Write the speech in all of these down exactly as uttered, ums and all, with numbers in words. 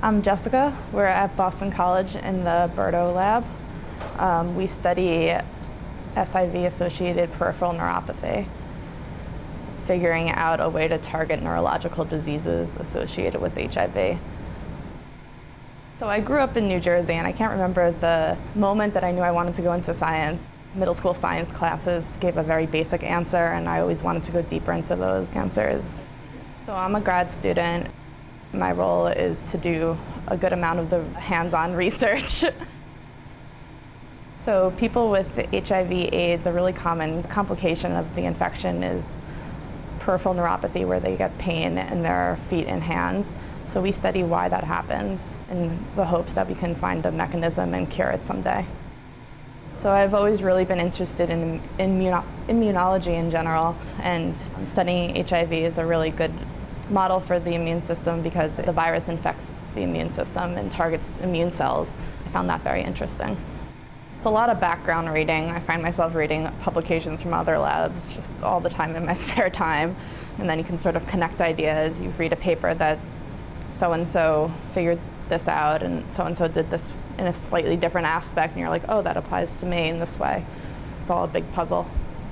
I'm Jessica. We're at Boston College in the Burdo Lab. Um, we study S I V-associated peripheral neuropathy, figuring out a way to target neurological diseases associated with H I V. So I grew up in New Jersey, and I can't remember the moment that I knew I wanted to go into science. Middle school science classes gave a very basic answer, and I always wanted to go deeper into those answers. So I'm a grad student. My role is to do a good amount of the hands-on research. So people with H I V AIDS, a really common complication of the infection is peripheral neuropathy, where they get pain in their feet and hands. So we study why that happens in the hopes that we can find a mechanism and cure it someday. So I've always really been interested in immuno immunology in general, and studying H I V is a really good model for the immune system because the virus infects the immune system and targets immune cells. I found that very interesting. It's a lot of background reading. I find myself reading publications from other labs just all the time in my spare time. And then you can sort of connect ideas. You read a paper that so-and-so figured this out and so-and-so did this in a slightly different aspect, and you're like, oh, that applies to me in this way. It's all a big puzzle.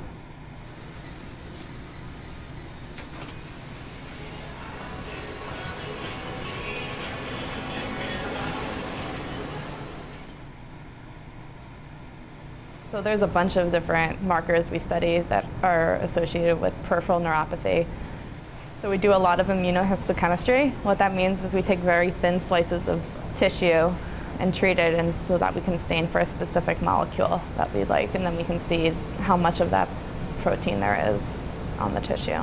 So there's a bunch of different markers we study that are associated with peripheral neuropathy. So we do a lot of immunohistochemistry. What that means is we take very thin slices of tissue and treat it, and so that we can stain for a specific molecule that we like, and then we can see how much of that protein there is on the tissue.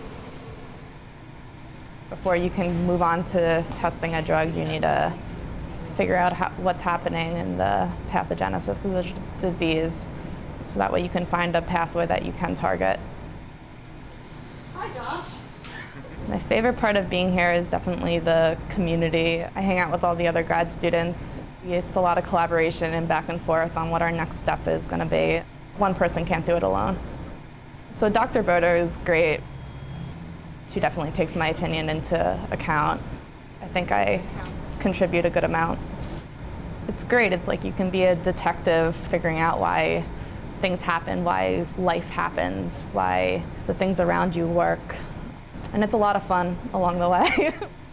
Before you can move on to testing a drug, you need to figure out how, what's happening in the pathogenesis of the disease, so that way you can find a pathway that you can target. Hi, Josh. My favorite part of being here is definitely the community. I hang out with all the other grad students. It's a lot of collaboration and back and forth on what our next step is going to be. One person can't do it alone. So Doctor Burdo is great. She definitely takes my opinion into account. I think I contribute a good amount. It's great. It's like you can be a detective figuring out why things happen, why life happens, why the things around you work. And it's a lot of fun along the way.